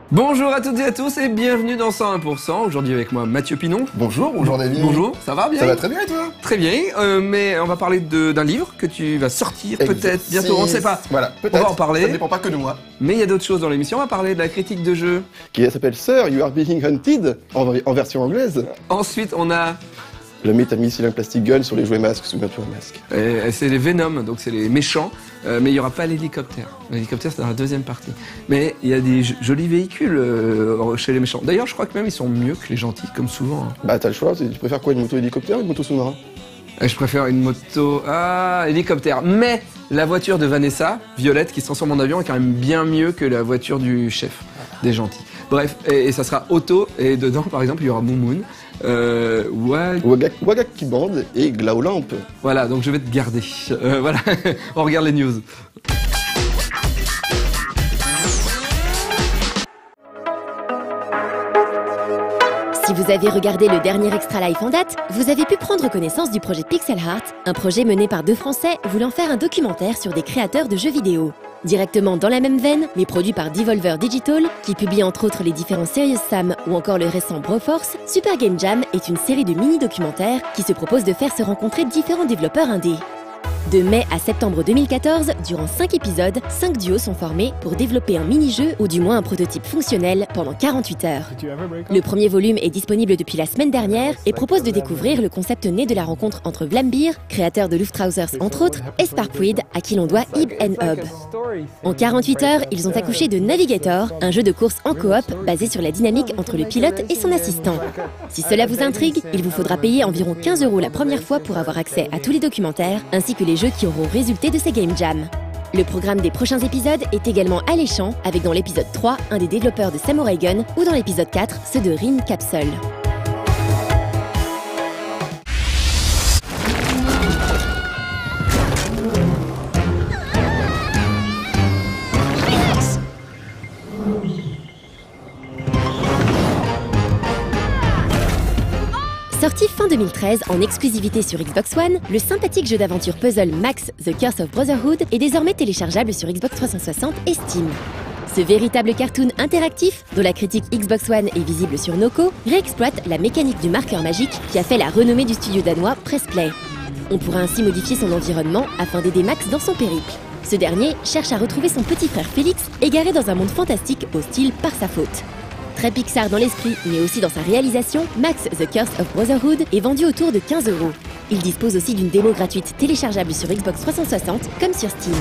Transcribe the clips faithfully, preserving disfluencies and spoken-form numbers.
Bonjour à toutes et à tous et bienvenue dans cent un pour cent. Aujourd'hui avec moi Mathieu Pinon. Bonjour, bonjour David. Bonjour, ça va bien? Ça va très bien et toi? Très bien, euh, mais on va parler d'un livre que tu vas sortir peut-être bientôt, on ne sait pas. Voilà, peut-être. On va en parler. Ça ne dépend pas que de moi. Mais il y a d'autres choses dans l'émission, on va parler de la critique de jeu. Qui s'appelle Sir, You Are Being Hunted, en, en version anglaise. Ensuite on a... Le métamissile plastic gun sur les jouets masques, souviens-toi un masque. C'est les Venom, donc c'est les méchants, euh, mais il n'y aura pas l'hélicoptère. L'hélicoptère c'est dans la deuxième partie. Mais il y a des jolis véhicules euh, chez les méchants. D'ailleurs je crois que même ils sont mieux que les gentils, comme souvent. Hein. Bah t'as le choix, tu préfères quoi, une moto hélicoptère ou une moto sous-marin? Je préfère une moto... Ah, hélicoptère. Mais la voiture de Vanessa, Violette, qui se transforme en avion, est quand même bien mieux que la voiture du chef, des gentils. Bref, et, et ça sera auto, et dedans, par exemple, il y aura Moumoun, euh, Wag... Wagak, Wagak qui bande et Glaolamp. Voilà, donc je vais te garder. Euh, voilà, on regarde les news. Si vous avez regardé le dernier Extra Life en date, vous avez pu prendre connaissance du projet Pixel Heart, un projet mené par deux Français voulant faire un documentaire sur des créateurs de jeux vidéo. Directement dans la même veine, mais produit par Devolver Digital, qui publie entre autres les différents Serious Sam ou encore le récent Broforce, Super Game Jam est une série de mini-documentaires qui se propose de faire se rencontrer différents développeurs indés. De mai à septembre deux mille quatorze, durant cinq épisodes, cinq duos sont formés pour développer un mini-jeu ou du moins un prototype fonctionnel pendant quarante-huit heures. Le premier volume est disponible depuis la semaine dernière et propose de découvrir le concept né de la rencontre entre Vlambeer, créateur de Luftrausers entre autres, et Sparkweed, à qui l'on doit Ib and Hub. En quarante-huit heures, ils ont accouché de Navigator, un jeu de course en coop basé sur la dynamique entre le pilote et son assistant. Si cela vous intrigue, il vous faudra payer environ quinze euros la première fois pour avoir accès à tous les documentaires, ainsi que les jeux qui auront résulté de ces Game Jam. Le programme des prochains épisodes est également alléchant, avec dans l'épisode trois, un des développeurs de Samurai Gun, ou dans l'épisode quatre, ceux de Rin Capsule. Sorti fin deux mille treize en exclusivité sur Xbox One, le sympathique jeu d'aventure puzzle Max The Curse of Brotherhood est désormais téléchargeable sur Xbox trois cent soixante et Steam. Ce véritable cartoon interactif, dont la critique Xbox One est visible sur Noco, réexploite la mécanique du marqueur magique qui a fait la renommée du studio danois Pressplay. On pourra ainsi modifier son environnement afin d'aider Max dans son périple. Ce dernier cherche à retrouver son petit frère Félix, égaré dans un monde fantastique au style Par sa faute. Très Pixar dans l'esprit, mais aussi dans sa réalisation, Max The Curse of Brotherhood est vendu autour de quinze euros. Il dispose aussi d'une démo gratuite téléchargeable sur Xbox trois cent soixante comme sur Steam.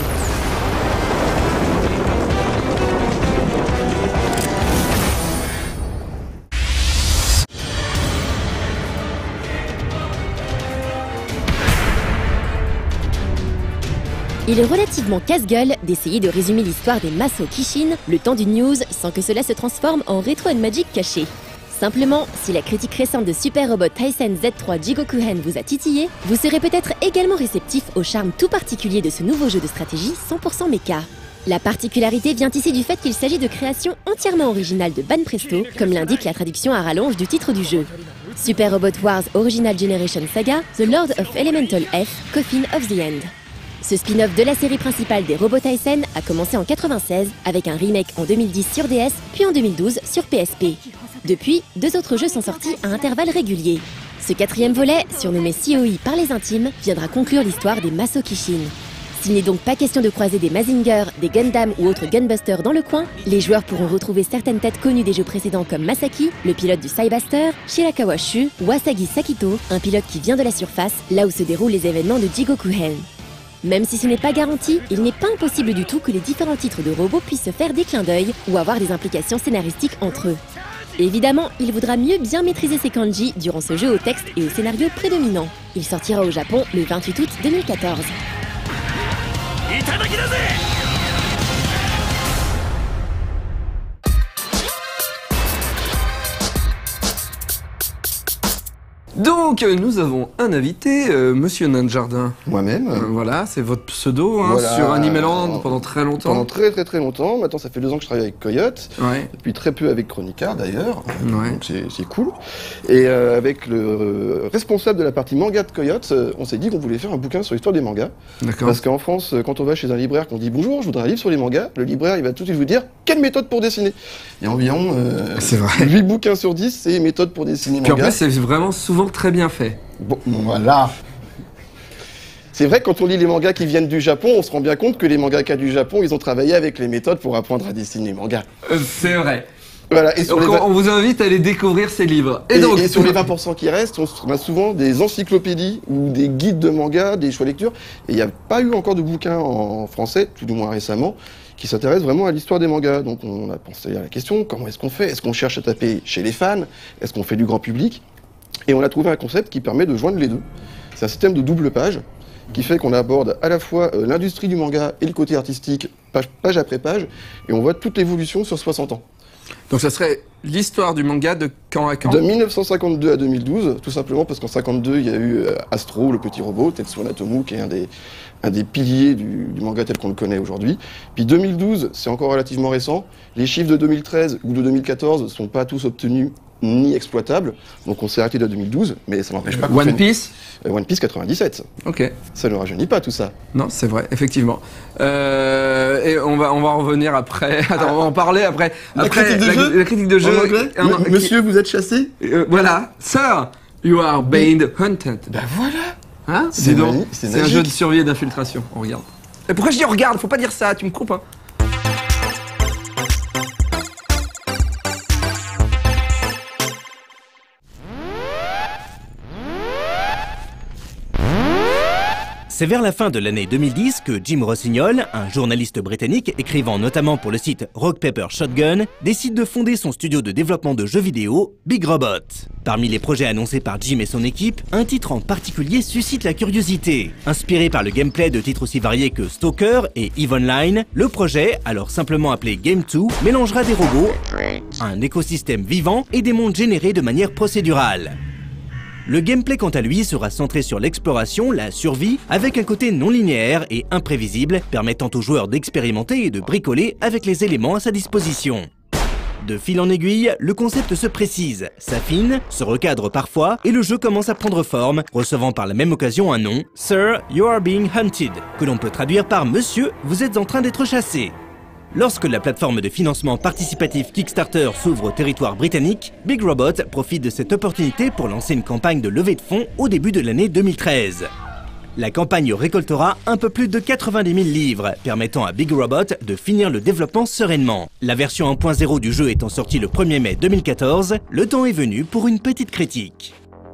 Il est relativement casse-gueule d'essayer de résumer l'histoire des Maso Kishin le temps d'une news sans que cela se transforme en rétro and magic caché. Simplement, si la critique récente de Super Robot Taisen Z trois Jigokuhen vous a titillé, vous serez peut-être également réceptif au charme tout particulier de ce nouveau jeu de stratégie cent pour cent mecha. La particularité vient ici du fait qu'il s'agit de créations entièrement originales de Banpresto, comme l'indique la traduction à rallonge du titre du jeu. Super Robot Wars Original Generation Saga, The Lord of Elemental F, Coffin of the End. Ce spin-off de la série principale des Robot Taisen a commencé en quatre-vingt-seize avec un remake en deux mille dix sur D S puis en deux mille douze sur P S P. Depuis, deux autres jeux sont sortis à intervalles réguliers. Ce quatrième volet, surnommé C O I par les intimes, viendra conclure l'histoire des Maso Kishin. S'il n'est donc pas question de croiser des Mazinger, des Gundam ou autres Gunbusters dans le coin, les joueurs pourront retrouver certaines têtes connues des jeux précédents comme Masaki, le pilote du Cybuster, Shirakawa Shu ou Asagi Sakito, un pilote qui vient de la surface, là où se déroulent les événements de Jigokuhen. Même si ce n'est pas garanti, il n'est pas impossible du tout que les différents titres de robots puissent se faire des clins d'œil ou avoir des implications scénaristiques entre eux. Évidemment, il vaudra mieux bien maîtriser ses kanji durant ce jeu au texte et au scénario prédominant. Il sortira au Japon le vingt-huit août deux mille quatorze. Donc, euh, nous avons un invité, euh, Monsieur Nain de Jardin. Moi-même. Euh, voilà, c'est votre pseudo hein, Voilà. sur Animeland pendant très longtemps. Pendant très très très longtemps. Maintenant, ça fait deux ans que je travaille avec Coyote. Ouais. Depuis très peu avec Chronicard d'ailleurs. Ouais. Donc c'est c'est cool. Et euh, avec le euh, responsable de la partie manga de Coyote, euh, on s'est dit qu'on voulait faire un bouquin sur l'histoire des mangas. D'accord. Parce qu'en France, euh, quand on va chez un libraire, qu'on dit bonjour, je voudrais un livre sur les mangas, le libraire il va tout de suite vous dire quelle méthode pour dessiner. Il y a environ euh, C'est vrai. huit bouquins sur dix, c'est méthode pour dessiner Puis en manga. plus, c'est vraiment souvent très bien fait. Bon, voilà. C'est vrai que quand on lit les mangas qui viennent du Japon, on se rend bien compte que les mangaka du Japon, ils ont travaillé avec les méthodes pour apprendre à dessiner les mangas. Euh, c'est vrai. Voilà. Et sur, Donc les, on, vingt- on vous invite à aller découvrir ces livres. Et, et- donc, et sur les vingt pour cent qui restent, on a souvent des encyclopédies ou des guides de mangas, des choix lecture. Et il n'y a pas eu encore de bouquin en français, tout du moins récemment, qui s'intéresse vraiment à l'histoire des mangas. Donc on a pensé à la question, comment est-ce qu'on fait? Est-ce qu'on cherche à taper chez les fans? Est-ce qu'on fait du grand public? Et on a trouvé un concept qui permet de joindre les deux. C'est un système de double page qui fait qu'on aborde à la fois euh, l'industrie du manga et le côté artistique, page, page après page, et on voit toute l'évolution sur soixante ans. donc ça serait l'histoire du manga de quand à quand? De mille neuf cent cinquante-deux à deux mille douze, tout simplement parce qu'en cinquante-deux, il y a eu euh, Astro, le petit robot, Tetsuo Natomu, qui est un des, un des piliers du, du manga tel qu'on le connaît aujourd'hui. Puis deux mille douze, c'est encore relativement récent. Les chiffres de deux mille treize ou de deux mille quatorze ne sont pas tous obtenus ni exploitables, donc on s'est arrêté de deux mille douze, mais ça n'empêche pas qu'on One fait- Piece? Euh, One Piece quatre-vingt-dix-sept. Ok. Ça ne rajeunit pas tout ça. Non, c'est vrai, effectivement. Euh, et on va, on va revenir après. Attends, on va en parler après. La après critique de la, jeu la critique de jeu. En anglais Un- M- qui- Monsieur, vous êtes chassé? euh, voilà. Sir, you are being hunted. Ben voilà. Hein C'est Dis donc, mani- c'est c'est un magique. jeu de survie et d'infiltration. On regarde. Et pourquoi je dis regarde? Faut pas dire ça, tu me coupes, hein. C'est vers la fin de l'année deux mille dix que Jim Rossignol, un journaliste britannique écrivant notamment pour le site Rock Paper Shotgun, décide de fonder son studio de développement de jeux vidéo, Big Robot. Parmi les projets annoncés par Jim et son équipe, un titre en particulier suscite la curiosité. Inspiré par le gameplay de titres aussi variés que Stalker et EVE Online, le projet, alors simplement appelé Game deux, mélangera des robots, un écosystème vivant et des mondes générés de manière procédurale. Le gameplay quant à lui sera centré sur l'exploration, la survie, avec un côté non linéaire et imprévisible, permettant aux joueurs d'expérimenter et de bricoler avec les éléments à sa disposition. De fil en aiguille, le concept se précise, s'affine, se recadre parfois, et le jeu commence à prendre forme, recevant par la même occasion un nom, Sir, you are being hunted, que l'on peut traduire par Monsieur, vous êtes en train d'être chassé. Lorsque la plateforme de financement participatif Kickstarter s'ouvre au territoire britannique, Big Robot profite de cette opportunité pour lancer une campagne de levée de fonds au début de l'année deux mille treize. La campagne récoltera un peu plus de quatre-vingt-dix mille livres, permettant à Big Robot de finir le développement sereinement. La version un point zéro du jeu étant sortie le premier mai deux mille quatorze, le temps est venu pour une petite critique.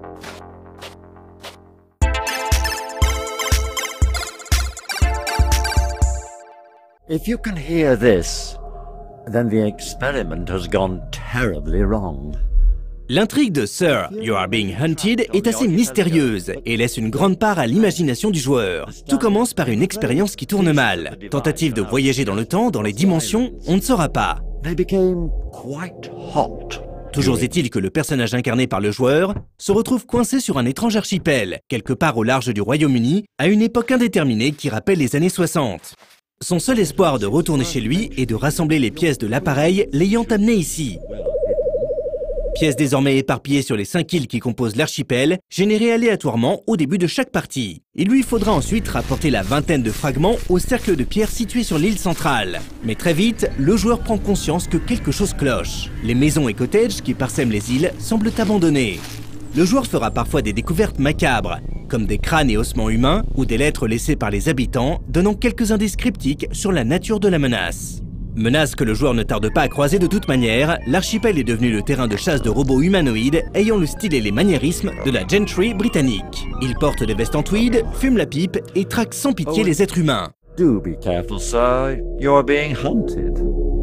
If you can hear this, then the experiment has gone terribly wrong. L'intrigue de Sir, You Are Being Hunted est assez mystérieuse et laisse une grande part à l'imagination du joueur. Tout commence par une expérience qui tourne mal. Tentative de voyager dans le temps, dans les dimensions, on ne saura pas. They became quite hot. Toujours est-il que le personnage incarné par le joueur se retrouve coincé sur un étrange archipel, quelque part au large du Royaume-Uni, à une époque indéterminée qui rappelle les années soixante. Son seul espoir de retourner chez lui est de rassembler les pièces de l'appareil l'ayant amené ici. Pièces désormais éparpillées sur les cinq îles qui composent l'archipel, générées aléatoirement au début de chaque partie. Il lui faudra ensuite rapporter la vingtaine de fragments au cercle de pierre situé sur l'île centrale. Mais très vite, le joueur prend conscience que quelque chose cloche. Les maisons et cottages qui parsèment les îles semblent abandonnés. Le joueur fera parfois des découvertes macabres, comme des crânes et ossements humains ou des lettres laissées par les habitants, donnant quelques indices cryptiques sur la nature de la menace. Menace que le joueur ne tarde pas à croiser de toute manière, l'archipel est devenu le terrain de chasse de robots humanoïdes ayant le style et les maniérismes de la gentry britannique. Ils portent des vestes en tweed, fument la pipe et traquent sans pitié les êtres humains. Do be careful, sir. You're being hunted.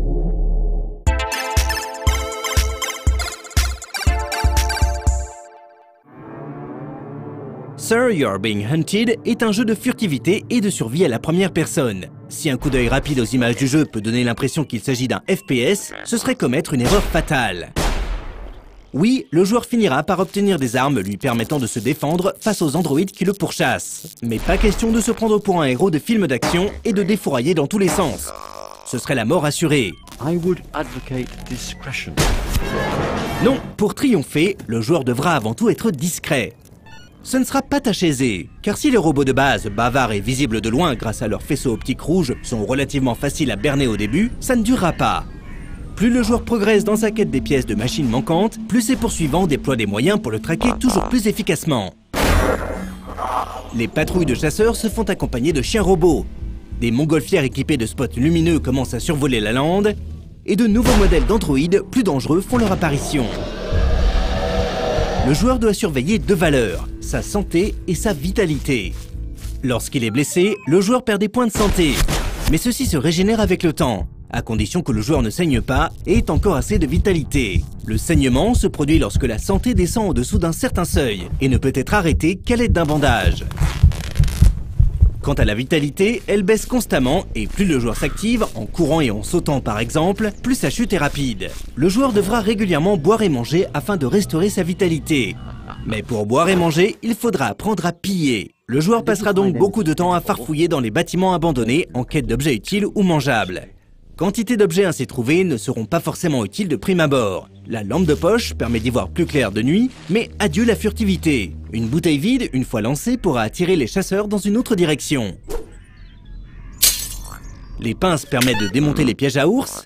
Sir, You're Being Hunted est un jeu de furtivité et de survie à la première personne. Si un coup d'œil rapide aux images du jeu peut donner l'impression qu'il s'agit d'un F P S, ce serait commettre une erreur fatale. Oui, le joueur finira par obtenir des armes lui permettant de se défendre face aux androïdes qui le pourchassent. Mais pas question de se prendre pour un héros de film d'action et de défourailler dans tous les sens. Ce serait la mort assurée. I would advocate discretion. Non, pour triompher, le joueur devra avant tout être discret. Ce ne sera pas tâche aisée, car si les robots de base, bavards et visibles de loin grâce à leurs faisceaux optiques rouges, sont relativement faciles à berner au début, ça ne durera pas. Plus le joueur progresse dans sa quête des pièces de machines manquantes, plus ses poursuivants déploient des moyens pour le traquer toujours plus efficacement. Les patrouilles de chasseurs se font accompagner de chiens robots. Des montgolfières équipées de spots lumineux commencent à survoler la lande, et de nouveaux modèles d'androïdes plus dangereux font leur apparition. Le joueur doit surveiller deux valeurs, sa santé et sa vitalité. Lorsqu'il est blessé, le joueur perd des points de santé, mais ceux-ci se régénèrent avec le temps, à condition que le joueur ne saigne pas et ait encore assez de vitalité. Le saignement se produit lorsque la santé descend en dessous d'un certain seuil et ne peut être arrêté qu'à l'aide d'un bandage. Quant à la vitalité, elle baisse constamment et plus le joueur s'active, en courant et en sautant par exemple, plus sa chute est rapide. Le joueur devra régulièrement boire et manger afin de restaurer sa vitalité. Mais pour boire et manger, il faudra apprendre à piller. Le joueur passera donc beaucoup de temps à farfouiller dans les bâtiments abandonnés en quête d'objets utiles ou mangeables. Quantité d'objets ainsi trouvés ne seront pas forcément utiles de prime abord. La lampe de poche permet d'y voir plus clair de nuit, mais adieu la furtivité. Une bouteille vide, une fois lancée, pourra attirer les chasseurs dans une autre direction. Les pinces permettent de démonter les pièges à ours.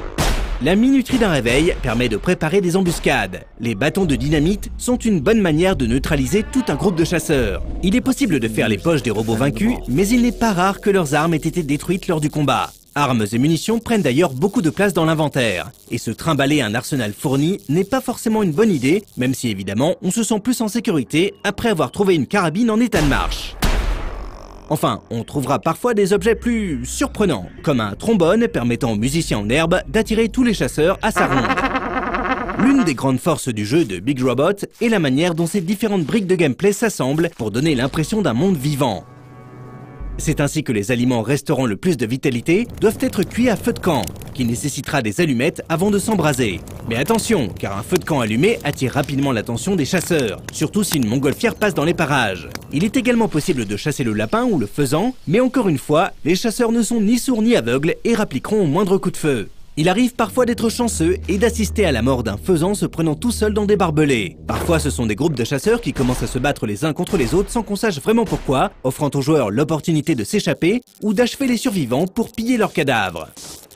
La minuterie d'un réveil permet de préparer des embuscades. Les bâtons de dynamite sont une bonne manière de neutraliser tout un groupe de chasseurs. Il est possible de faire les poches des robots vaincus, mais il n'est pas rare que leurs armes aient été détruites lors du combat. Armes et munitions prennent d'ailleurs beaucoup de place dans l'inventaire. Et se trimballer un arsenal fourni n'est pas forcément une bonne idée, même si évidemment on se sent plus en sécurité après avoir trouvé une carabine en état de marche. Enfin, on trouvera parfois des objets plus surprenants, comme un trombone permettant aux musiciens en herbe d'attirer tous les chasseurs à sa ronde. L'une des grandes forces du jeu de Big Robot est la manière dont ces différentes briques de gameplay s'assemblent pour donner l'impression d'un monde vivant. C'est ainsi que les aliments restaurant le plus de vitalité doivent être cuits à feu de camp, qui nécessitera des allumettes avant de s'embraser. Mais attention, car un feu de camp allumé attire rapidement l'attention des chasseurs, surtout si une montgolfière passe dans les parages. Il est également possible de chasser le lapin ou le faisan, mais encore une fois, les chasseurs ne sont ni sourds ni aveugles et rappliqueront au moindre coup de feu. Il arrive parfois d'être chanceux et d'assister à la mort d'un faisan se prenant tout seul dans des barbelés. Parfois ce sont des groupes de chasseurs qui commencent à se battre les uns contre les autres sans qu'on sache vraiment pourquoi, offrant aux joueurs l'opportunité de s'échapper ou d'achever les survivants pour piller leurs cadavres.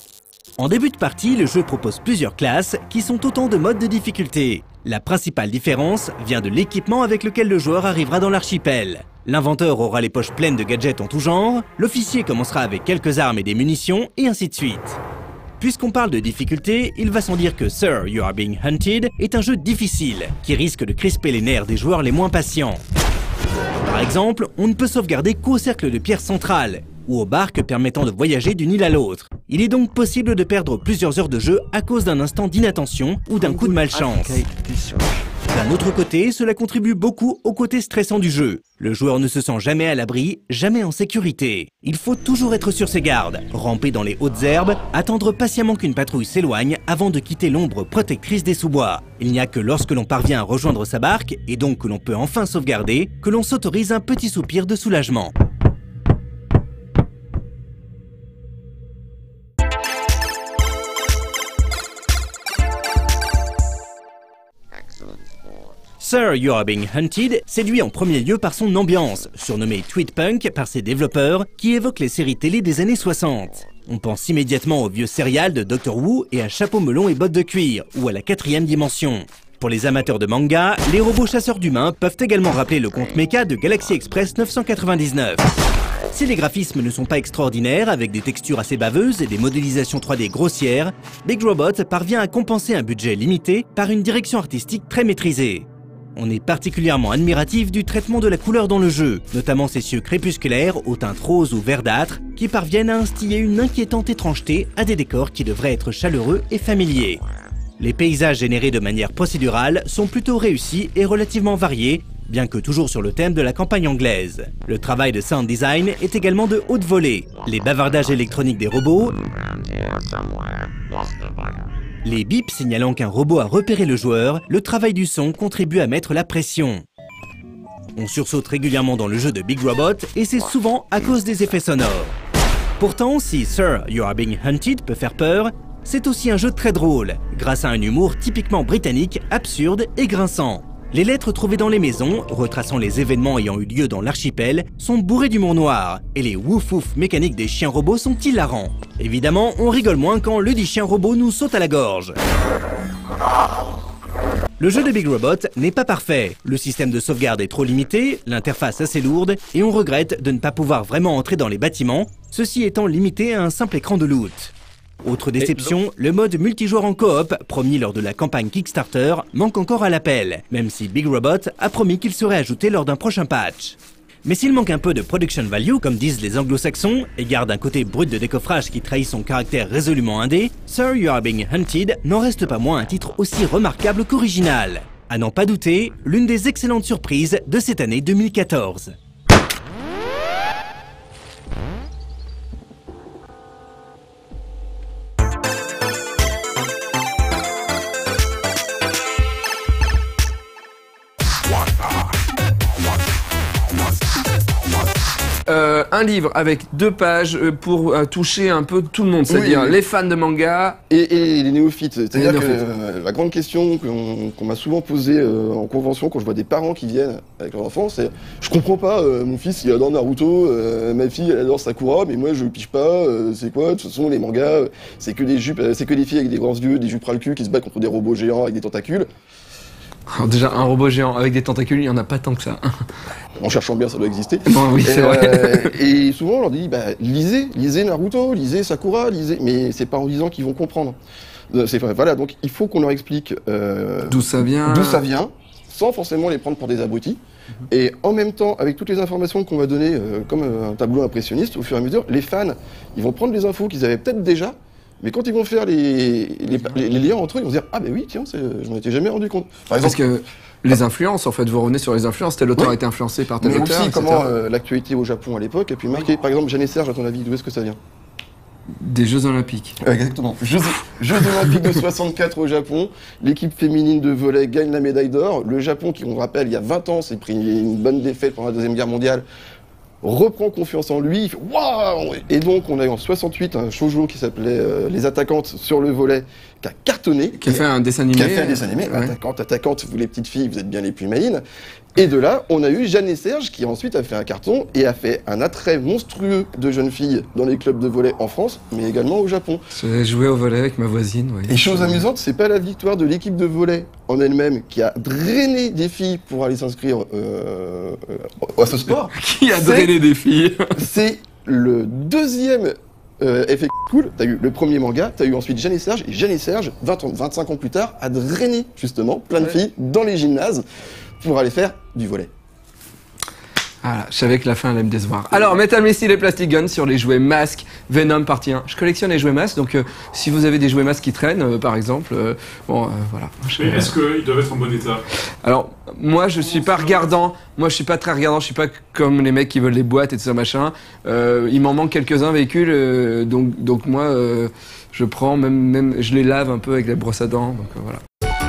En début de partie, le jeu propose plusieurs classes qui sont autant de modes de difficulté. La principale différence vient de l'équipement avec lequel le joueur arrivera dans l'archipel. L'inventeur aura les poches pleines de gadgets en tout genre, l'officier commencera avec quelques armes et des munitions, et ainsi de suite. Puisqu'on parle de difficulté, il va sans dire que Sir, You Are Being Hunted est un jeu difficile, qui risque de crisper les nerfs des joueurs les moins patients. Par exemple, on ne peut sauvegarder qu'au cercle de pierre central, ou aux barques permettant de voyager d'une île à l'autre. Il est donc possible de perdre plusieurs heures de jeu à cause d'un instant d'inattention ou d'un coup de malchance. D'un autre côté, cela contribue beaucoup au côté stressant du jeu. Le joueur ne se sent jamais à l'abri, jamais en sécurité. Il faut toujours être sur ses gardes, ramper dans les hautes herbes, attendre patiemment qu'une patrouille s'éloigne avant de quitter l'ombre protectrice des sous-bois. Il n'y a que lorsque l'on parvient à rejoindre sa barque, et donc que l'on peut enfin sauvegarder, que l'on s'autorise un petit soupir de soulagement. Sir, You Are Being Hunted séduit en premier lieu par son ambiance, surnommée Tweet Punk par ses développeurs, qui évoque les séries télé des années soixante. On pense immédiatement au vieux serial de Doctor Who et à Chapeau melon et bottes de cuir, ou à la quatrième dimension. Pour les amateurs de manga, les robots chasseurs d'humains peuvent également rappeler le conte Mecha de Galaxy Express neuf cent quatre-vingt-dix-neuf. Si les graphismes ne sont pas extraordinaires, avec des textures assez baveuses et des modélisations trois D grossières, Big Robot parvient à compenser un budget limité par une direction artistique très maîtrisée. On est particulièrement admiratif du traitement de la couleur dans le jeu, notamment ces cieux crépusculaires aux teintes roses ou verdâtres qui parviennent à instiller une inquiétante étrangeté à des décors qui devraient être chaleureux et familiers. Les paysages générés de manière procédurale sont plutôt réussis et relativement variés, bien que toujours sur le thème de la campagne anglaise. Le travail de sound design est également de haute volée. Les bavardages électroniques des robots, Les bips signalant qu'un robot a repéré le joueur, le travail du son contribue à mettre la pression. On sursaute régulièrement dans le jeu de Big Robot et c'est souvent à cause des effets sonores. Pourtant, si Sir, You Are Being Hunted peut faire peur, c'est aussi un jeu très drôle, grâce à un humour typiquement britannique, absurde et grinçant. Les lettres trouvées dans les maisons, retraçant les événements ayant eu lieu dans l'archipel, sont bourrées d'humour noir, et les wouf-wouf mécaniques des chiens robots sont hilarants. Évidemment, on rigole moins quand le dit chien robot nous saute à la gorge. Le jeu de Big Robot n'est pas parfait, le système de sauvegarde est trop limité, l'interface assez lourde, et on regrette de ne pas pouvoir vraiment entrer dans les bâtiments, ceci étant limité à un simple écran de loot. Autre déception, le mode multijoueur en coop, promis lors de la campagne Kickstarter, manque encore à l'appel, même si Big Robot a promis qu'il serait ajouté lors d'un prochain patch. Mais s'il manque un peu de production value, comme disent les anglo-saxons, et garde un côté brut de décoffrage qui trahit son caractère résolument indé, Sir, You Are Being Hunted n'en reste pas moins un titre aussi remarquable qu'original. À n'en pas douter, l'une des excellentes surprises de cette année deux mille quatorze. Euh, un livre avec deux pages pour euh, toucher un peu tout le monde, c'est-à-dire oui, oui. les fans de manga et, et les néophytes. C'est-à-dire que néophytes. euh, la grande question qu'on qu'on m'a souvent posée euh, en convention quand je vois des parents qui viennent avec leurs enfants, c'est je comprends pas, euh, mon fils il adore Naruto, euh, ma fille elle adore Sakura, mais moi je pige pas, euh, c'est quoi? De toute façon les mangas, euh, c'est que des jupes, euh, c'est que des filles avec des grands yeux, des jupes ras le cul qui se battent contre des robots géants avec des tentacules. Alors déjà, un robot géant avec des tentacules, il n'y en a pas tant que ça. En cherchant bien, ça doit exister. Bon, oui, c'est et, vrai. Euh, et souvent, on leur dit, bah, lisez, lisez Naruto, lisez Sakura, lisez. Mais c'est pas en lisant qu'ils vont comprendre. C'est, voilà, donc il faut qu'on leur explique euh, D'où ça vient. D'où ça vient, sans forcément les prendre pour des abrutis. Mm-hmm. Et en même temps, avec toutes les informations qu'on va donner, euh, comme un tableau impressionniste, au fur et à mesure, les fans, ils vont prendre les infos qu'ils avaient peut-être déjà. Mais quand ils vont faire les, les, les, les liens entre eux, ils vont se dire « Ah ben oui, tiens, je m'en étais jamais rendu compte. » Par exemple, parce que les influences, en fait, vous revenez sur les influences, tel auteur oui. a été influencé par tel mais auteur, aussi et cetera. comment euh, l'actualité au Japon à l'époque a pu marquer. Par exemple, Jeanne et Serge, à ton avis, d'où est-ce que ça vient? Des Jeux Olympiques. Exactement. Jeux, Jeux Olympiques de soixante-quatre au Japon, l'équipe féminine de volley gagne la médaille d'or. Le Japon, qui on rappelle, il y a vingt ans, s'est pris une bonne défaite pendant la Deuxième Guerre mondiale, reprend confiance en lui, il fait waouh! Et donc on a eu en soixante-huit un shoujo qui s'appelait euh, Les Attaquantes sur le volet, qui a cartonné. Qui a fait un dessin animé. Qui a fait un dessin animé. Ouais. Attaquante, attaquante, vous les petites filles, vous êtes bien les plus malines. Et de là, on a eu Jeanne et Serge qui ensuite a fait un carton et a fait un attrait monstrueux de jeunes filles dans les clubs de volley en France, mais également au Japon. J'ai joué au volley avec ma voisine. Oui. Et chose amusante, c'est pas la victoire de l'équipe de volley en elle-même qui a drainé des filles pour aller s'inscrire euh, euh, à ce sport. Qui a drainé des filles? C'est le deuxième euh, effet cool. T'as eu le premier manga, t'as eu ensuite Jeanne et Serge, et Jeanne et Serge, vingt ans, vingt-cinq ans plus tard, a drainé justement plein de ouais. filles dans les gymnases pour aller faire du volley. Voilà, je savais que la fin allait me décevoir. Alors, Metal Missile et Plastic Gun sur les jouets masques, Venom partie un. Je collectionne les jouets masques, donc euh, si vous avez des jouets masques qui traînent, euh, par exemple, euh, bon, euh, voilà. Je, Mais est-ce qu'ils doivent être en bon état? Alors, moi, je suis pas regardant. Moi, je suis pas très regardant. Je suis pas comme les mecs qui veulent les boîtes et tout ça machin. Euh, il m'en manque quelques-uns véhicules, euh, donc donc moi, euh, je prends même même, je les lave un peu avec la brosse à dents. Donc euh, voilà.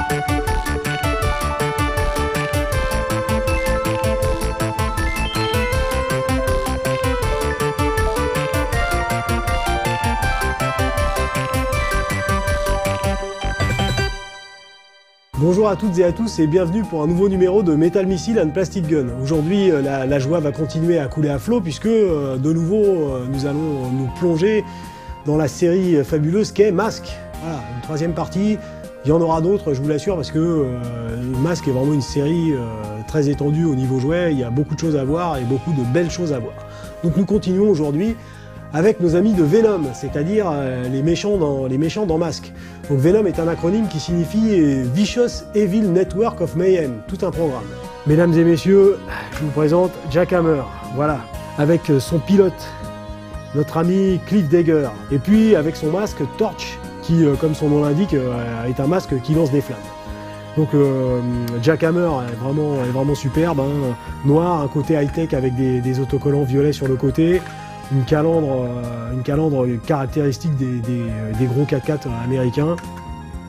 Bonjour à toutes et à tous et bienvenue pour un nouveau numéro de Metal Missile and Plastic Gun. Aujourd'hui, la, la joie va continuer à couler à flot puisque euh, de nouveau, euh, nous allons nous plonger dans la série fabuleuse qu'est Mask. Voilà, une troisième partie. Il y en aura d'autres, je vous l'assure, parce que euh, Mask est vraiment une série euh, très étendue au niveau jouet. Il y a beaucoup de choses à voir et beaucoup de belles choses à voir. Donc nous continuons aujourd'hui avec nos amis de Venom, c'est-à-dire euh, les, méchants dans, les méchants dans Mask. Donc Venom est un acronyme qui signifie euh, Vicious Evil Network of Mayhem, tout un programme. Mesdames et messieurs, je vous présente Jack Hammer, voilà, avec son pilote, notre ami Cliff Dagger, et puis avec son masque Torch, qui, euh, comme son nom l'indique, euh, est un masque qui lance des flammes. Donc euh, Jack Hammer est vraiment, est vraiment superbe, hein, noir, un côté high-tech avec des, des autocollants violets sur le côté, une calandre, euh, une calandre caractéristique des, des, des gros quatre-quatre américains.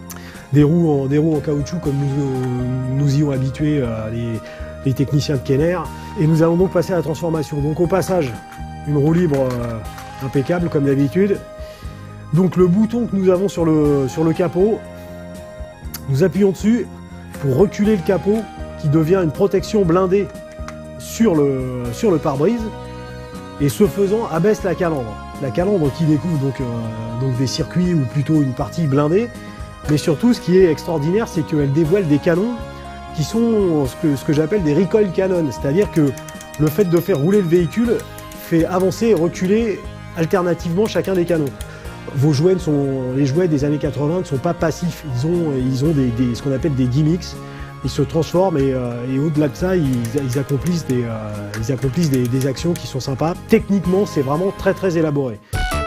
des roues en, des roues en caoutchouc comme nous, nous y ont habitués euh, les, les techniciens de Kenner. Et nous allons donc passer à la transformation. Donc au passage, une roue libre euh, impeccable comme d'habitude. Donc le bouton que nous avons sur le, sur le capot, nous appuyons dessus pour reculer le capot qui devient une protection blindée sur le, sur le pare-brise. Et ce faisant, abaisse la calandre. La calandre qui découvre donc, euh, donc des circuits ou plutôt une partie blindée. Mais surtout, ce qui est extraordinaire, c'est qu'elle dévoile des canons qui sont ce que, ce que j'appelle des recoil canons. C'est-à-dire que le fait de faire rouler le véhicule fait avancer et reculer alternativement chacun des canons. Vos jouets, ne sont, les jouets des années quatre-vingts ne sont pas passifs. Ils ont, ils ont des, des, ce qu'on appelle des gimmicks. Ils se transforment et, euh, et au-delà de ça, ils, ils accomplissent, des, euh, ils accomplissent des, des actions qui sont sympas. Techniquement, c'est vraiment très très élaboré.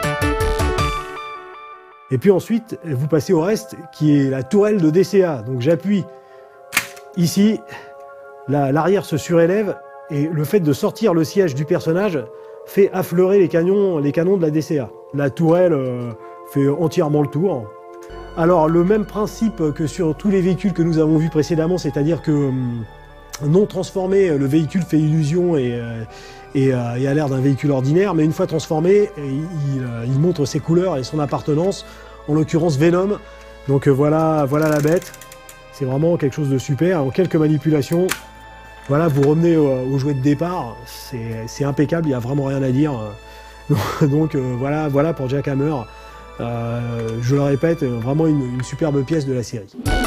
Et puis ensuite, vous passez au reste, qui est la tourelle de D C A. Donc j'appuie ici, l'arrière la, se surélève, et le fait de sortir le siège du personnage fait affleurer les canons, les canons de la D C A. La tourelle euh, fait entièrement le tour. Alors le même principe que sur tous les véhicules que nous avons vus précédemment, c'est-à-dire que hum, non transformé, le véhicule fait illusion et, et, et a l'air d'un véhicule ordinaire, mais une fois transformé, il, il montre ses couleurs et son appartenance, en l'occurrence Venom. Donc voilà, voilà la bête, c'est vraiment quelque chose de super. En quelques manipulations, voilà, vous revenez au, au jouet de départ, c'est impeccable, il n'y a vraiment rien à dire. Donc euh, voilà, voilà pour Jack Hammer. Euh, je le répète, vraiment une, une superbe pièce de la série.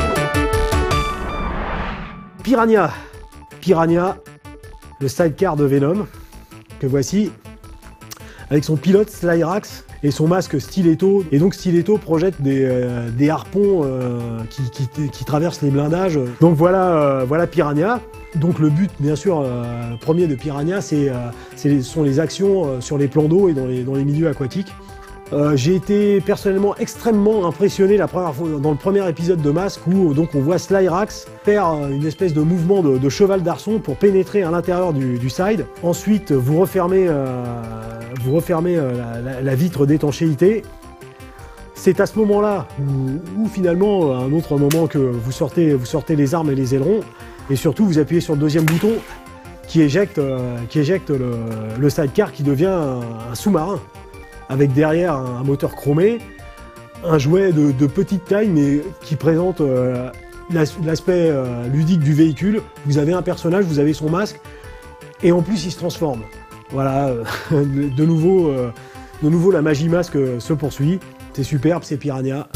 Piranha. Piranha, le sidecar de Venom, que voici, avec son pilote Slyrax et son masque Stiletto. Et donc Stiletto projette des, euh, des harpons euh, qui, qui, qui traversent les blindages. Donc voilà, euh, voilà Piranha. Donc le but, bien sûr, euh, premier de Piranha, c'est, euh, ce sont les actions euh, sur les plans d'eau et dans les, dans les milieux aquatiques. Euh, j'ai été personnellement extrêmement impressionné la première fois, dans le premier épisode de Mask où donc on voit Slyrax faire une espèce de mouvement de, de cheval d'arçon pour pénétrer à l'intérieur du, du side. Ensuite, vous refermez, euh, vous refermez euh, la, la, la vitre d'étanchéité. C'est à ce moment-là où, où finalement, à un autre moment, que vous sortez, vous sortez les armes et les ailerons, et surtout vous appuyez sur le deuxième bouton qui éjecte, euh, qui éjecte le, le sidecar qui devient un, un sous-marin, avec derrière un moteur chromé, un jouet de, de petite taille mais qui présente euh, l'aspect euh, ludique du véhicule. Vous avez un personnage, vous avez son masque, et en plus il se transforme. Voilà, euh, de, nouveau, euh, de nouveau la magie masque se poursuit. C'est superbe, c'est Piranha.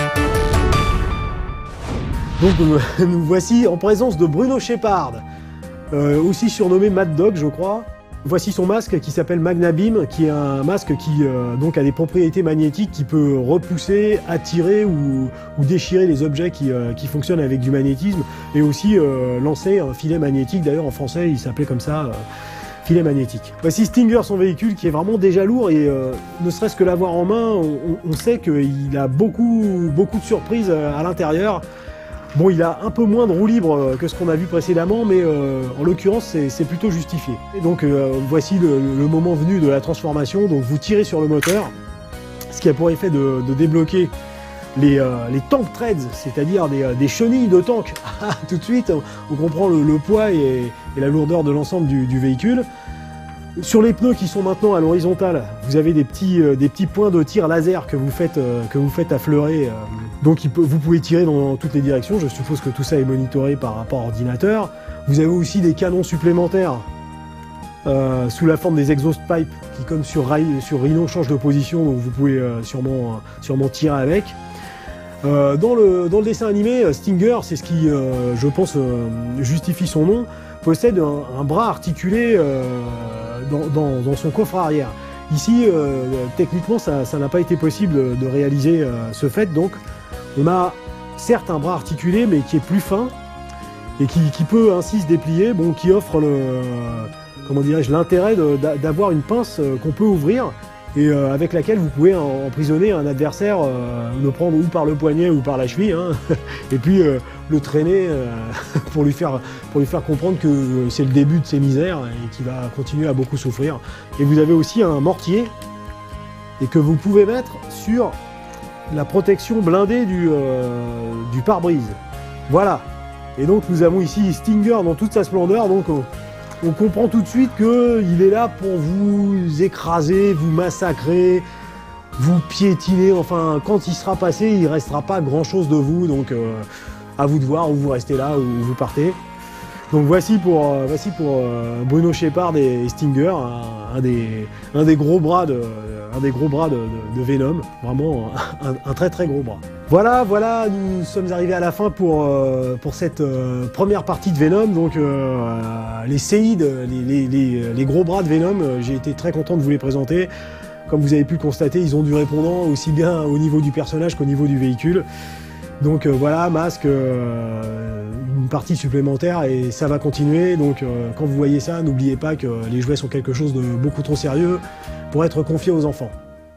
Donc nous voici en présence de Bruno Shepard, euh, aussi surnommé Mad Dog je crois. Voici son masque qui s'appelle Magnabeam, qui est un masque qui euh, donc a des propriétés magnétiques qui peut repousser, attirer ou, ou déchirer les objets qui, euh, qui fonctionnent avec du magnétisme, et aussi euh, lancer un filet magnétique. D'ailleurs en français il s'appelait comme ça, euh, filet magnétique. Voici Stinger, son véhicule, qui est vraiment déjà lourd, et euh, ne serait-ce que l'avoir en main, on, on sait qu'il a beaucoup, beaucoup de surprises à l'intérieur. Bon, il a un peu moins de roue libre que ce qu'on a vu précédemment, mais euh, en l'occurrence, c'est plutôt justifié. Et donc, euh, voici le, le moment venu de la transformation. Donc, vous tirez sur le moteur, ce qui a pour effet de, de débloquer les, euh, les tank treads, c'est-à-dire des, des chenilles de tank. Tout de suite, on comprend le, le poids et, et la lourdeur de l'ensemble du, du véhicule. Sur les pneus qui sont maintenant à l'horizontale, vous avez des petits, euh, des petits points de tir laser que vous faites, euh, que vous faites affleurer. Euh, donc il peut, vous pouvez tirer dans toutes les directions. Je suppose que tout ça est monitoré par rapport à ordinateur. Vous avez aussi des canons supplémentaires euh, sous la forme des exhaust pipes qui, comme sur, sur Rhino, changent de position. Donc vous pouvez euh, sûrement, sûrement tirer avec. Euh, dans, le, dans le dessin animé, Stinger, c'est ce qui, euh, je pense, euh, justifie son nom, possède un, un bras articulé euh, dans, dans, dans son coffre arrière. Ici, euh, techniquement, ça n'a pas été possible de, de réaliser euh, ce fait, donc on a certes un bras articulé, mais qui est plus fin, et qui, qui peut ainsi se déplier, bon, qui offre le, comment dirais-je, l'intérêt d'avoir une pince qu'on peut ouvrir, et euh, avec laquelle vous pouvez emprisonner un adversaire, euh, le prendre ou par le poignet ou par la cheville, hein, et puis euh, le traîner euh, pour, lui faire, pour lui faire comprendre que c'est le début de ses misères et qu'il va continuer à beaucoup souffrir. Et vous avez aussi un mortier, et que vous pouvez mettre sur la protection blindée du, euh, du pare-brise. Voilà. Et donc nous avons ici Stinger dans toute sa splendeur, donc on, on comprend tout de suite qu'il est là pour vous écraser, vous massacrer, vous piétiner. Enfin, quand il sera passé, il ne restera pas grand-chose de vous, donc euh, à vous de voir où vous restez là, où vous partez. Donc voici pour, euh, voici pour euh, Bruno Shepard et, et Stinger, un, un, des, un des gros bras de, un des gros bras de, de, de Venom, vraiment un, un très très gros bras. Voilà, voilà, nous sommes arrivés à la fin pour, euh, pour cette euh, première partie de Venom. Donc euh, les séides, les, les, les, les gros bras de Venom, euh, j'ai été très content de vous les présenter. Comme vous avez pu le constater, ils ont du répondant aussi bien au niveau du personnage qu'au niveau du véhicule. Donc euh, voilà, masque, euh, une partie supplémentaire et ça va continuer. Donc euh, quand vous voyez ça, n'oubliez pas que les jouets sont quelque chose de beaucoup trop sérieux pour être confiés aux enfants.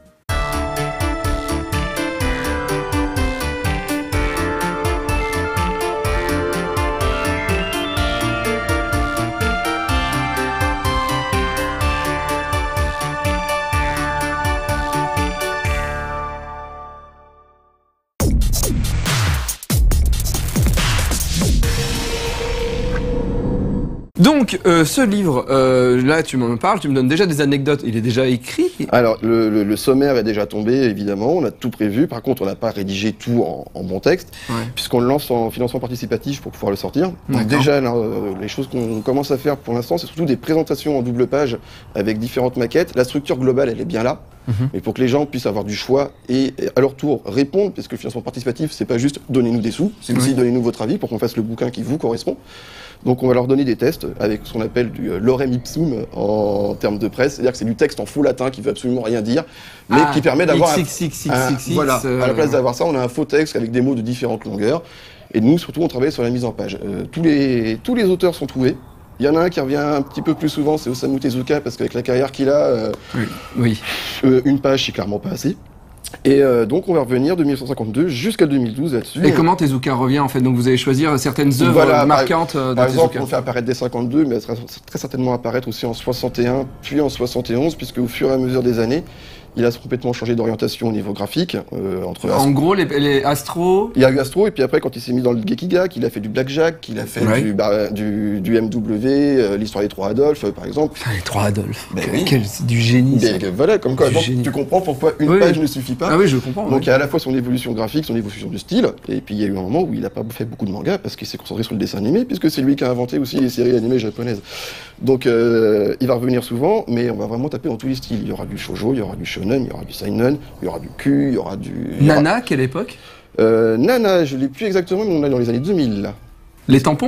Donc, euh, ce livre, euh, là, tu m'en parles, tu me donnes déjà des anecdotes. Il est déjà écrit? Alors, le, le, le sommaire est déjà tombé, évidemment. On a tout prévu. Par contre, on n'a pas rédigé tout en, en bon texte, ouais. puisqu'on le lance en financement participatif pour pouvoir le sortir. Donc, déjà, là, euh, les choses qu'on commence à faire pour l'instant, c'est surtout des présentations en double page avec différentes maquettes. La structure globale, elle est bien là. Mm-hmm. Mais pour que les gens puissent avoir du choix et, et à leur tour répondre, parce que le financement participatif, c'est pas juste donnez-nous des sous, c'est aussi oui. donnez-nous votre avis pour qu'on fasse le bouquin qui vous correspond. Donc on va leur donner des tests avec ce qu'on appelle du euh, lorem ipsum en termes de presse, c'est-à-dire que c'est du texte en faux latin qui veut absolument rien dire, mais ah, qui permet d'avoir un, un, voilà, euh... à la place d'avoir ça, on a un faux texte avec des mots de différentes longueurs. Et nous, surtout, on travaille sur la mise en page. Euh, tous les tous les auteurs sont trouvés. Il y en a un qui revient un petit peu plus souvent, c'est Osamu Tezuka, parce qu'avec la carrière qu'il a, euh, oui. Oui. Euh, une page, c'est clairement pas assez. Et euh, donc on va revenir de mille neuf cent cinquante-deux jusqu'à deux mille douze là-dessus. Et comment Tezuka revient en fait? Donc vous allez choisir certaines œuvres voilà, marquantes par, de par Tezuka. exemple, on fait apparaître dès cinquanté-deux, mais elle sera très certainement apparaître aussi en soixante et un, puis en soixante et onze, puisque au fur et à mesure des années, il a complètement changé d'orientation au niveau graphique. Euh, entre en gros, les, les Astro... Il y a eu Astro, et puis après, quand il s'est mis dans le Gekiga, il a fait du Blackjack, il a fait ouais. du, bah, du, du M W, euh, l'histoire des trois Adolphes, euh, par exemple. Putain, les trois Adolphes, ben oui. Quel, c'est du génie. Ben, ça. Voilà, comme quoi, donc, tu comprends pourquoi une oui. page ne suffit pas. Ah oui, je comprends. Donc oui. il y a à la fois son évolution graphique, son évolution de style, et puis il y a eu un moment où il n'a pas fait beaucoup de mangas, parce qu'il s'est concentré sur le dessin animé, puisque c'est lui qui a inventé aussi les séries animées japonaises. Donc euh, il va revenir souvent, mais on va vraiment taper dans tous les styles. Il y aura du shoujo, il y aura du shonen, il y aura du seinen, il y aura du cul, il y aura du... Nana, aura... quelle époque? euh, Nana, je l'ai plus exactement, mais on est dans les années deux mille, là. Les tampons?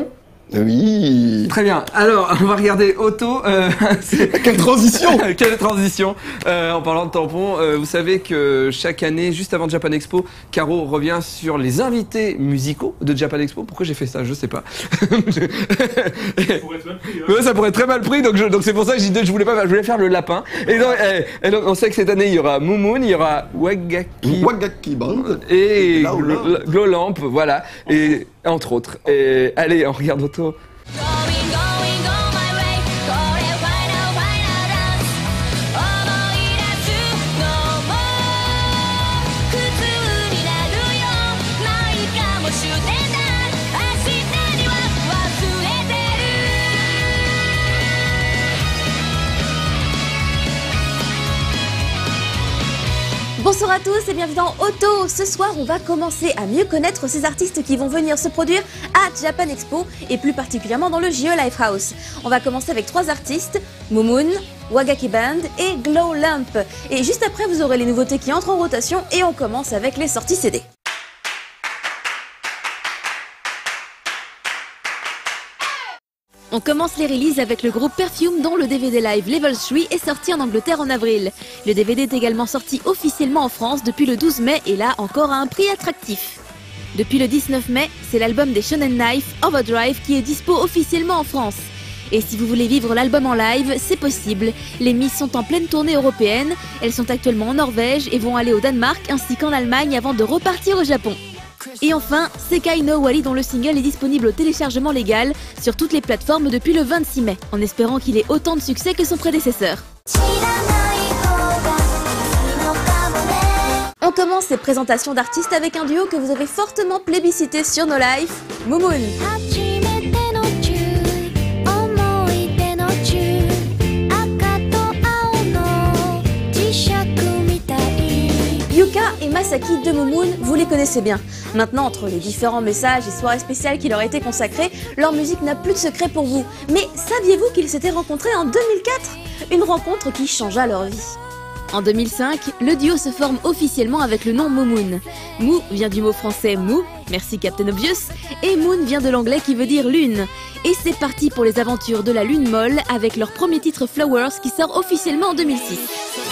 Oui. Très bien. Alors, on va regarder Otto. Euh, Quelle transition Quelle transition euh, En parlant de tampons, euh, vous savez que chaque année, juste avant Japan Expo, Caro revient sur les invités musicaux de Japan Expo. Pourquoi j'ai fait ça? Je sais pas. Ça pourrait être mal pris. Hein. Ouais, ça pourrait être très mal pris, donc, je, donc c'est pour ça que je, je voulais pas, je voulais faire le lapin. Et donc, et, et donc, on sait que cette année, il y aura Moon, il y aura Wagaki, Wagaki Band et Glow Lamp, voilà. Et entre autres. Et allez, on regarde Otto. Bonsoir à tous et bienvenue dans Otto. Ce soir, on va commencer à mieux connaître ces artistes qui vont venir se produire à Japan Expo et plus particulièrement dans le J E Lifehouse. On va commencer avec trois artistes, Moon, Wagaki Band et Glow Lamp. Et juste après, vous aurez les nouveautés qui entrent en rotation et on commence avec les sorties C D. On commence les releases avec le groupe Perfume dont le D V D live Level trois est sorti en Angleterre en avril. Le D V D est également sorti officiellement en France depuis le douze mai et là encore à un prix attractif. Depuis le dix-neuf mai, c'est l'album des Shonen Knife, Overdrive, qui est dispo officiellement en France. Et si vous voulez vivre l'album en live, c'est possible. Les Miss sont en pleine tournée européenne, elles sont actuellement en Norvège et vont aller au Danemark ainsi qu'en Allemagne avant de repartir au Japon. Et enfin, Sekai no Owari dont le single est disponible au téléchargement légal sur toutes les plateformes depuis le vingt-six mai, en espérant qu'il ait autant de succès que son prédécesseur. On commence ces présentations d'artistes avec un duo que vous avez fortement plébiscité sur No Life, Moon Moon. Yuka et Masaki de Moon Moon, vous les connaissez bien. Maintenant, entre les différents messages et soirées spéciales qui leur étaient consacrées, leur musique n'a plus de secret pour vous. Mais saviez-vous qu'ils s'étaient rencontrés en deux mille quatre? Une rencontre qui changea leur vie. En deux mille cinq, le duo se forme officiellement avec le nom Moon Moon. Moo vient du mot français mou, merci Captain Obvious, et Moon vient de l'anglais qui veut dire lune. Et c'est parti pour les aventures de la lune molle avec leur premier titre Flowers qui sort officiellement en deux mille six.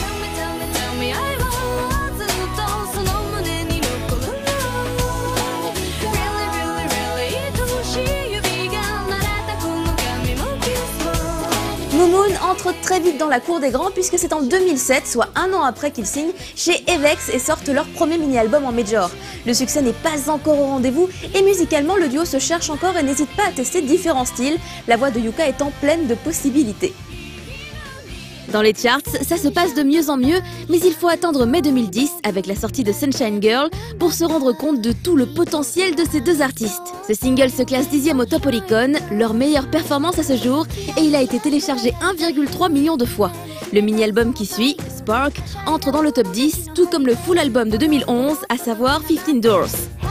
Moon Moon entre très vite dans la cour des grands puisque c'est en deux mille sept, soit un an après qu'ils signent chez Avex et sortent leur premier mini-album en major. Le succès n'est pas encore au rendez-vous et musicalement le duo se cherche encore et n'hésite pas à tester différents styles, la voix de Yuka étant pleine de possibilités. Dans les charts, ça se passe de mieux en mieux, mais il faut attendre mai deux mille dix avec la sortie de Sunshine Girl pour se rendre compte de tout le potentiel de ces deux artistes. Ce single se classe dixième au Top Oricon, leur meilleure performance à ce jour, et il a été téléchargé un virgule trois million de fois. Le mini-album qui suit, Spark, entre dans le top dix, tout comme le full album de deux mille onze, à savoir quinze Doors.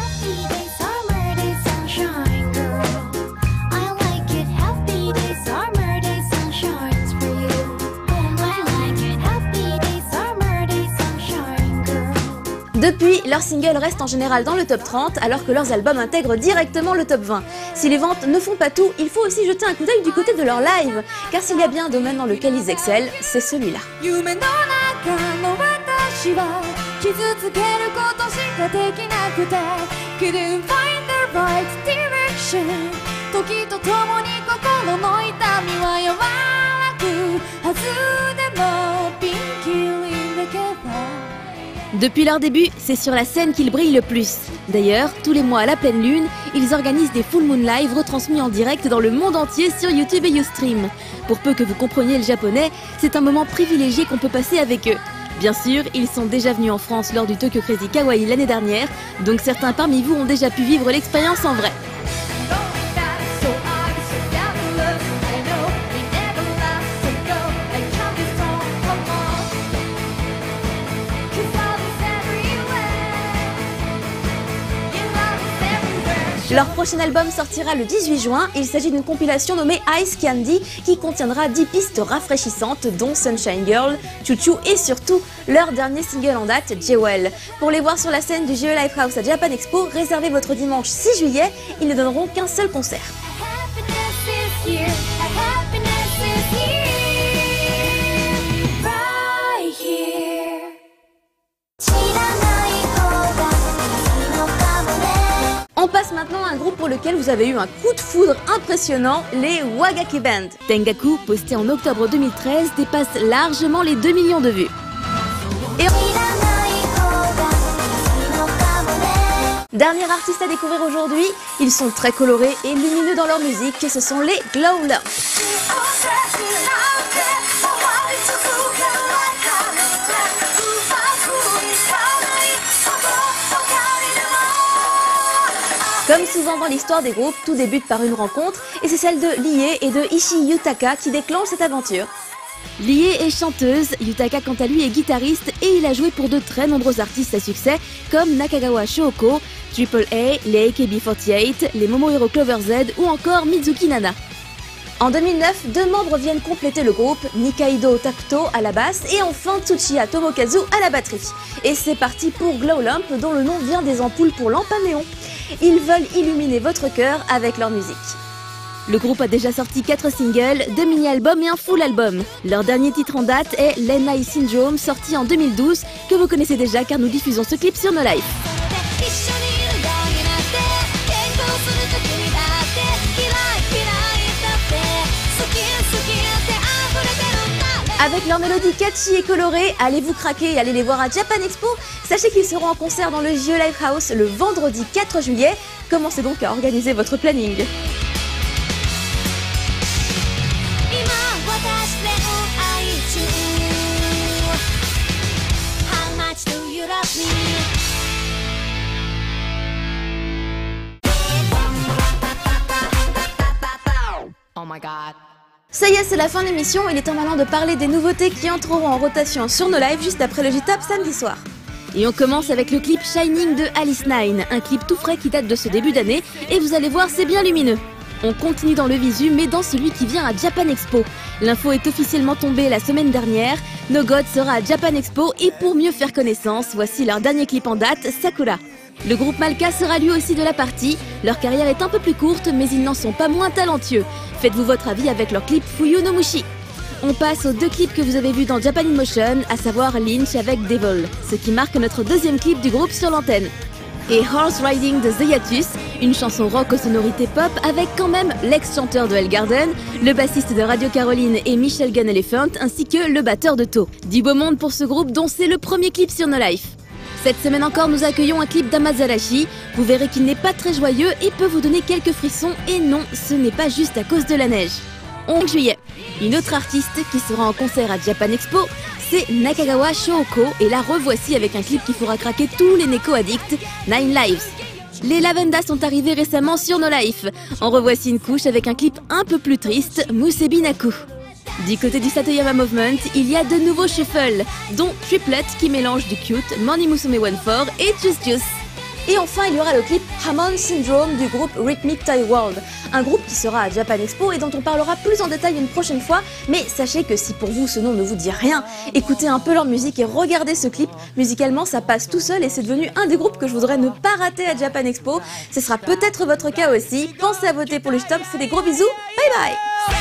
Depuis, leurs singles restent en général dans le top trente, alors que leurs albums intègrent directement le top vingt. Si les ventes ne font pas tout, il faut aussi jeter un coup d'œil du côté de leur live, car s'il y a bien un domaine dans lequel ils excellent, c'est celui-là. Depuis leur début, c'est sur la scène qu'ils brillent le plus. D'ailleurs, tous les mois à la pleine lune, ils organisent des Full Moon Live retransmis en direct dans le monde entier sur YouTube et Ustream. Pour peu que vous compreniez le japonais, c'est un moment privilégié qu'on peut passer avec eux. Bien sûr, ils sont déjà venus en France lors du Tokyo Crazy Kawaii l'année dernière, donc certains parmi vous ont déjà pu vivre l'expérience en vrai. Leur prochain album sortira le dix-huit juin, il s'agit d'une compilation nommée Ice Candy qui contiendra dix pistes rafraîchissantes dont Sunshine Girl, Choo Choo et surtout leur dernier single en date, Jewel. Pour les voir sur la scène du J E Lifehouse à Japan Expo, réservez votre dimanche six juillet, ils ne donneront qu'un seul concert. On passe maintenant à un groupe pour lequel vous avez eu un coup de foudre impressionnant, les Wagaki Band. Tengaku, posté en octobre deux mille treize, dépasse largement les deux millions de vues. Et... Dernier artiste à découvrir aujourd'hui, ils sont très colorés et lumineux dans leur musique, ce sont les Glow Lump. Comme souvent dans l'histoire des groupes, tout débute par une rencontre, et c'est celle de Lie et de Ishii Yutaka qui déclenche cette aventure. Lie est chanteuse, Yutaka quant à lui est guitariste, et il a joué pour de très nombreux artistes à succès, comme Nakagawa Shoko, Triple A, les A K B quarante-huit, les Momohiro Clover Z ou encore Mizuki Nana. En deux mille neuf, deux membres viennent compléter le groupe, Nikaido Takuto à la basse et enfin Tsuchiya Tomokazu à la batterie. Et c'est parti pour Glow Lump, dont le nom vient des ampoules pour lampes à néon. Ils veulent illuminer votre cœur avec leur musique. Le groupe a déjà sorti quatre singles, deux mini-albums et un full album. Leur dernier titre en date est Lennai Syndrome, sorti en deux mille douze, que vous connaissez déjà car nous diffusons ce clip sur No Life. Avec leur mélodie catchy et colorée, allez vous craquer et allez les voir à Japan Expo. Sachez qu'ils seront en concert dans le J E Lifehouse le vendredi quatre juillet. Commencez donc à organiser votre planning. How much do you love me? Ça y est, c'est la fin de l'émission, il est temps maintenant de parler des nouveautés qui entreront en rotation sur nos lives juste après le J-Top samedi soir. Et on commence avec le clip Shining de Alice Nine, un clip tout frais qui date de ce début d'année, et vous allez voir, c'est bien lumineux. On continue dans le visu, mais dans celui qui vient à Japan Expo. L'info est officiellement tombée la semaine dernière, No God sera à Japan Expo, et pour mieux faire connaissance, voici leur dernier clip en date, Sakura. Le groupe Malka sera lui aussi de la partie, leur carrière est un peu plus courte, mais ils n'en sont pas moins talentueux. Faites-vous votre avis avec leur clip Fuyu no Mushi. On passe aux deux clips que vous avez vus dans Japan in Motion, à savoir Lynch avec Devil, ce qui marque notre deuxième clip du groupe sur l'antenne. Et Horse Riding de The Hiatus, une chanson rock aux sonorités pop avec quand même l'ex-chanteur de Hellgarden, le bassiste de Radio Caroline et Michel Gun Elephant, ainsi que le batteur de Toe. Du beau monde pour ce groupe dont c'est le premier clip sur No Life. Cette semaine encore, nous accueillons un clip d'Amazarashi. Vous verrez qu'il n'est pas très joyeux et peut vous donner quelques frissons. Et non, ce n'est pas juste à cause de la neige. onze juillet, une autre artiste qui sera en concert à Japan Expo, c'est Nakagawa Shouko. Et la revoici avec un clip qui fera craquer tous les Neko-addicts, Nine Lives. Les Lavenda sont arrivés récemment sur No Life. En revoici une couche avec un clip un peu plus triste, Musebi Naku. Du côté du Satoyama Movement, il y a de nouveaux shuffles, dont Triplet qui mélange du cute, Morning Musume One four et Juice Juice. Et enfin, il y aura le clip Hammond Syndrome du groupe Rhythmic Thai World, un groupe qui sera à Japan Expo et dont on parlera plus en détail une prochaine fois, mais sachez que si pour vous ce nom ne vous dit rien, écoutez un peu leur musique et regardez ce clip, musicalement ça passe tout seul et c'est devenu un des groupes que je voudrais ne pas rater à Japan Expo. Ce sera peut-être votre cas aussi, pensez à voter pour le J-Top, je vous fais des gros bisous, bye bye.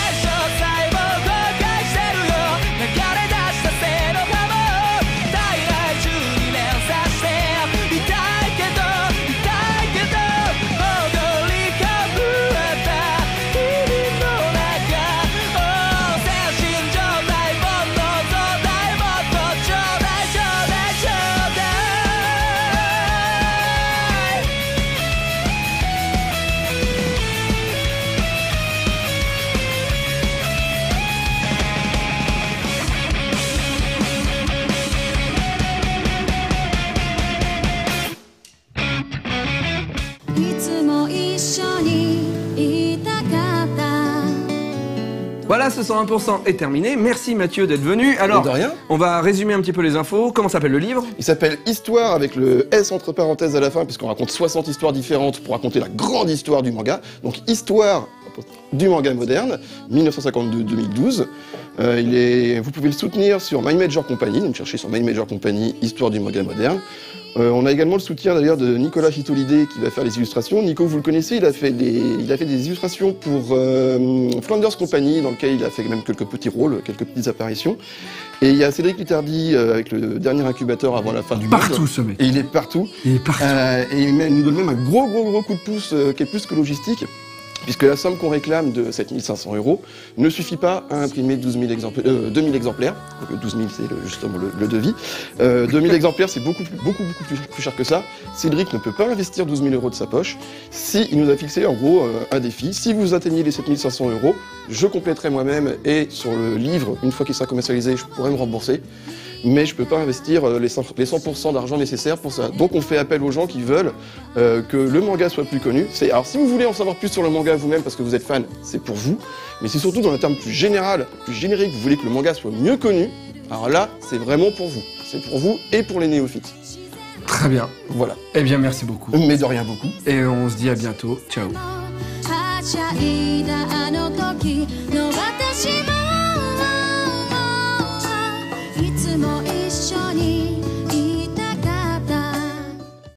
Voilà, ce cent un pour cent est terminé. Merci Mathieu d'être venu. Alors, de rien. On va résumer un petit peu les infos. Comment s'appelle le livre? Il s'appelle Histoire avec le S entre parenthèses à la fin, puisqu'on raconte soixante histoires différentes pour raconter la grande histoire du manga. Donc Histoire du manga moderne, mille neuf cent cinquante-deux à deux mille douze. Euh, il est... Vous pouvez le soutenir sur My Major Company, donc cherchez sur My Major Company Histoire du manga moderne. Euh, on a également le soutien d'ailleurs de Nicolas Chitolidé qui va faire les illustrations. Nico, vous le connaissez, il a fait des, il a fait des illustrations pour euh, Flanders Company, dans lequel il a fait même quelques petits rôles, quelques petites apparitions. Et il y a Cédric Littardi euh, avec le dernier incubateur avant la fin du Partout monde. ce mec. Et il est partout. Il est partout. Euh, et il nous donne même un gros gros gros coup de pouce euh, qui est plus que logistique. Puisque la somme qu'on réclame de sept mille cinq cents euros ne suffit pas à imprimer douze mille exemplaires, euh, deux mille exemplaires. Donc douze mille, c'est le, justement le, le devis. Euh, deux mille exemplaires, c'est beaucoup, beaucoup, beaucoup plus, plus cher que ça. Cédric ne peut pas investir douze mille euros de sa poche. Si il nous a fixé en gros euh, un défi, si vous atteignez les sept mille cinq cents euros, je compléterai moi-même et sur le livre, une fois qu'il sera commercialisé, je pourrai me rembourser. Mais je peux pas investir les cent pour cent d'argent nécessaires pour ça. Donc on fait appel aux gens qui veulent euh, que le manga soit plus connu. Alors si vous voulez en savoir plus sur le manga vous-même parce que vous êtes fan, c'est pour vous. Mais c'est surtout dans un terme plus général, plus générique, vous voulez que le manga soit mieux connu, alors là, c'est vraiment pour vous. C'est pour vous et pour les néophytes. Très bien. Voilà. Eh bien, merci beaucoup. Mais de rien beaucoup. Et on se dit à bientôt. Ciao.